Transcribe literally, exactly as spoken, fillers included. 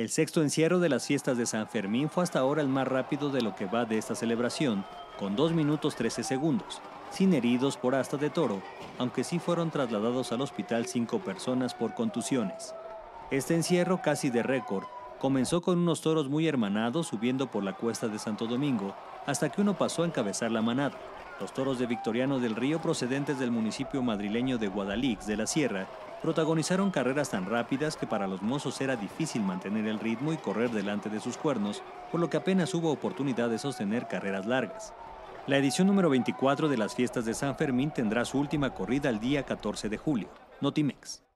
El sexto encierro de las fiestas de San Fermín fue hasta ahora el más rápido de lo que va de esta celebración, con dos minutos trece segundos, sin heridos por asta de toro, aunque sí fueron trasladados al hospital cinco personas por contusiones. Este encierro, casi de récord, comenzó con unos toros muy hermanados subiendo por la cuesta de Santo Domingo, hasta que uno pasó a encabezar la manada. Los toros de Victoriano del Río, procedentes del municipio madrileño de Guadalix de la Sierra, protagonizaron carreras tan rápidas que para los mozos era difícil mantener el ritmo y correr delante de sus cuernos, por lo que apenas hubo oportunidad de sostener carreras largas. La edición número veinticuatro de las fiestas de San Fermín tendrá su última corrida el día catorce de julio. Notimex.